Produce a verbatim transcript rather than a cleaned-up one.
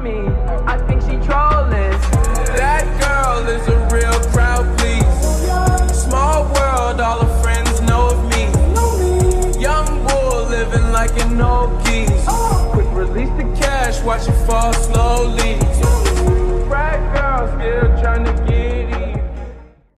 me. I think she trolling. That girl is a real crowd, please. Small world, all her friends know of me. Young bull living like an old geese. Quick release the cash, watch it fall slowly. Frat girl still trying to get